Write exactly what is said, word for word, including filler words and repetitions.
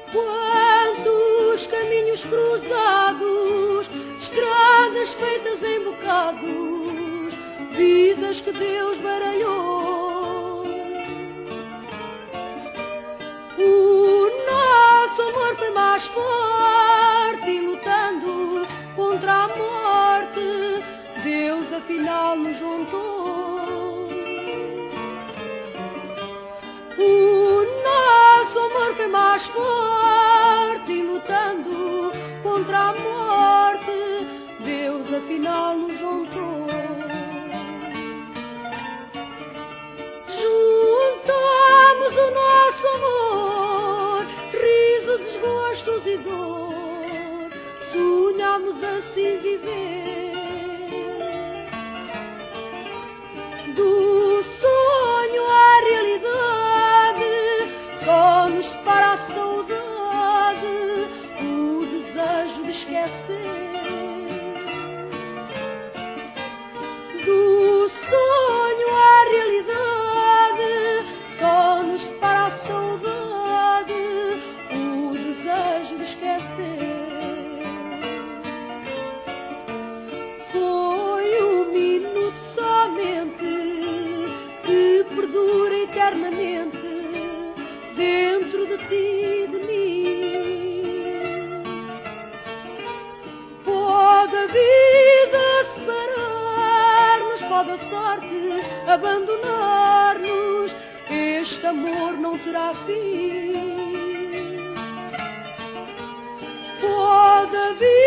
Quantos caminhos cruzados, estradas feitas em bocados, vidas que Deus baralhou. O nosso amor foi mais forte e lutando contra a morte, Deus afinal nos juntou. O nosso amor foi mais forte e lutando contra a morte, Deus afinal nos juntou. Juntamos o nosso amor, riso, desgostos e dor, sonhamos assim viver. Do sonho à realidade só nos separa a saudade, o desejo de esquecer. Do sonho à realidade só nos separa a saudade, o desejo de esquecer. Foi um minuto somente que perdura eternamente dentro de ti e de mim. Pode a vida separar-nos, pode a sorte abandonar-nos, este amor não terá fim. Pode a vida